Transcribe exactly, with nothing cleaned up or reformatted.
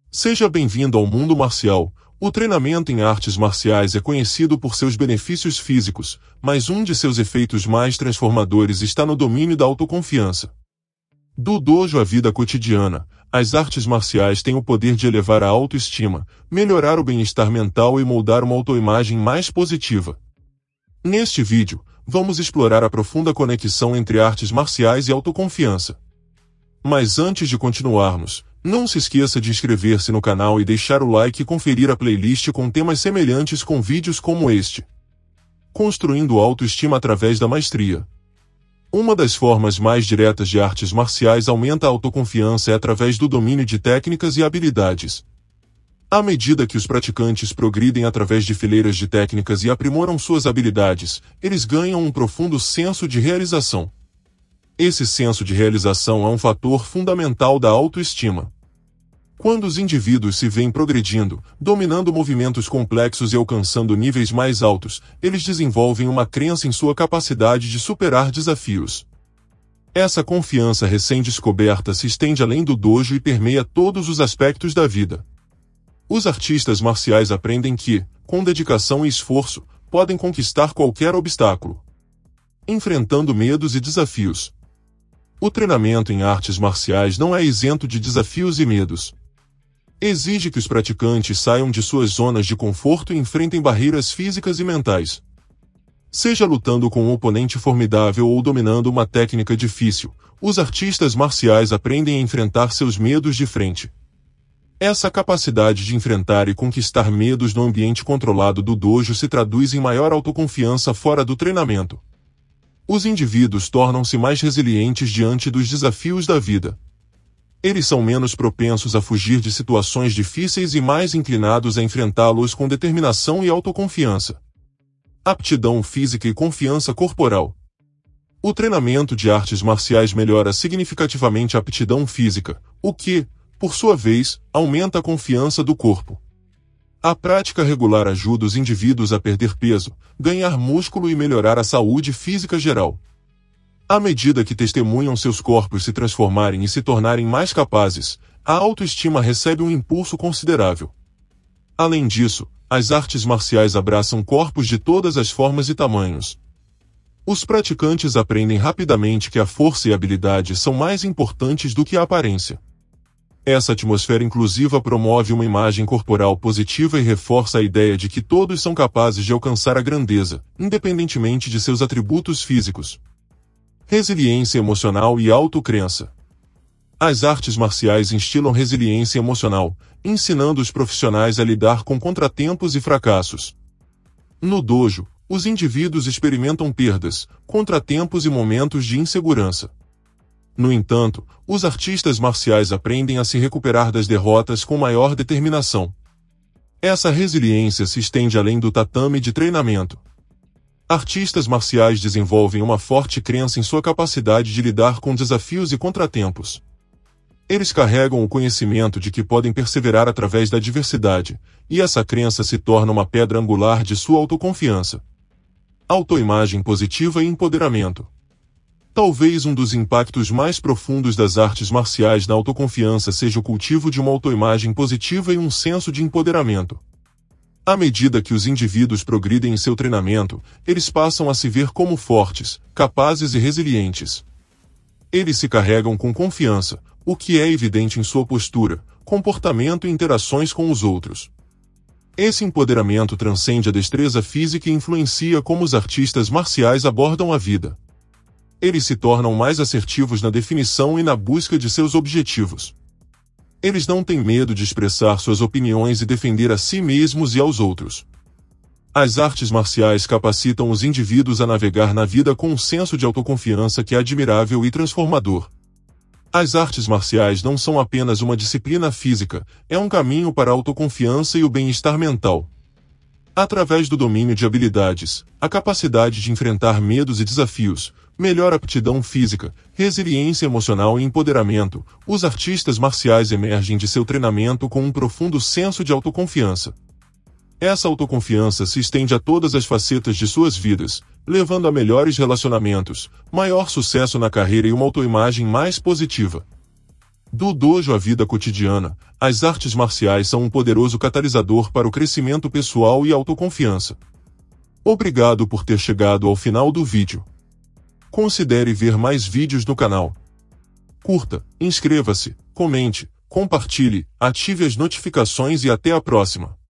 Seja bem-vindo ao mundo marcial. O treinamento em artes marciais é conhecido por seus benefícios físicos, mas um de seus efeitos mais transformadores está no domínio da autoconfiança. Do dojo à vida cotidiana, as artes marciais têm o poder de elevar a autoestima, melhorar o bem-estar mental e moldar uma autoimagem mais positiva. Neste vídeo, vamos explorar a profunda conexão entre artes marciais e autoconfiança. Mas antes de continuarmos, não se esqueça de inscrever-se no canal e deixar o like e conferir a playlist com temas semelhantes com vídeos como este. Construindo autoestima através da maestria. Uma das formas mais diretas de artes marciais aumenta a autoconfiança é através do domínio de técnicas e habilidades. À medida que os praticantes progridem através de fileiras de técnicas e aprimoram suas habilidades, eles ganham um profundo senso de realização. Esse senso de realização é um fator fundamental da autoestima. Quando os indivíduos se veem progredindo, dominando movimentos complexos e alcançando níveis mais altos, eles desenvolvem uma crença em sua capacidade de superar desafios. Essa confiança recém-descoberta se estende além do dojo e permeia todos os aspectos da vida. Os artistas marciais aprendem que, com dedicação e esforço, podem conquistar qualquer obstáculo. Enfrentando medos e desafios. O treinamento em artes marciais não é isento de desafios e medos. Exige que os praticantes saiam de suas zonas de conforto e enfrentem barreiras físicas e mentais. Seja lutando com um oponente formidável ou dominando uma técnica difícil, os artistas marciais aprendem a enfrentar seus medos de frente. Essa capacidade de enfrentar e conquistar medos no ambiente controlado do dojo se traduz em maior autoconfiança fora do treinamento. Os indivíduos tornam-se mais resilientes diante dos desafios da vida. Eles são menos propensos a fugir de situações difíceis e mais inclinados a enfrentá-los com determinação e autoconfiança. Aptidão física e confiança corporal. O treinamento de artes marciais melhora significativamente a aptidão física, o que, por sua vez, aumenta a confiança do corpo. A prática regular ajuda os indivíduos a perder peso, ganhar músculo e melhorar a saúde física geral. À medida que testemunham seus corpos se transformarem e se tornarem mais capazes, a autoestima recebe um impulso considerável. Além disso, as artes marciais abraçam corpos de todas as formas e tamanhos. Os praticantes aprendem rapidamente que a força e a habilidade são mais importantes do que a aparência. Essa atmosfera inclusiva promove uma imagem corporal positiva e reforça a ideia de que todos são capazes de alcançar a grandeza, independentemente de seus atributos físicos. Resiliência emocional e autocrença. As artes marciais instilam resiliência emocional, ensinando os profissionais a lidar com contratempos e fracassos. No dojo, os indivíduos experimentam perdas, contratempos e momentos de insegurança. No entanto, os artistas marciais aprendem a se recuperar das derrotas com maior determinação. Essa resiliência se estende além do tatame de treinamento. Artistas marciais desenvolvem uma forte crença em sua capacidade de lidar com desafios e contratempos. Eles carregam o conhecimento de que podem perseverar através da adversidade, e essa crença se torna uma pedra angular de sua autoconfiança. Autoimagem positiva e empoderamento. Talvez um dos impactos mais profundos das artes marciais na autoconfiança seja o cultivo de uma autoimagem positiva e um senso de empoderamento. À medida que os indivíduos progridem em seu treinamento, eles passam a se ver como fortes, capazes e resilientes. Eles se carregam com confiança, o que é evidente em sua postura, comportamento e interações com os outros. Esse empoderamento transcende a destreza física e influencia como os artistas marciais abordam a vida. Eles se tornam mais assertivos na definição e na busca de seus objetivos. Eles não têm medo de expressar suas opiniões e defender a si mesmos e aos outros. As artes marciais capacitam os indivíduos a navegar na vida com um senso de autoconfiança que é admirável e transformador. As artes marciais não são apenas uma disciplina física, é um caminho para a autoconfiança e o bem-estar mental. Através do domínio de habilidades, a capacidade de enfrentar medos e desafios, melhor aptidão física, resiliência emocional e empoderamento, os artistas marciais emergem de seu treinamento com um profundo senso de autoconfiança. Essa autoconfiança se estende a todas as facetas de suas vidas, levando a melhores relacionamentos, maior sucesso na carreira e uma autoimagem mais positiva. Do dojo à vida cotidiana, as artes marciais são um poderoso catalisador para o crescimento pessoal e autoconfiança. Obrigado por ter chegado ao final do vídeo. Considere ver mais vídeos no canal. Curta, inscreva-se, comente, compartilhe, ative as notificações e até a próxima.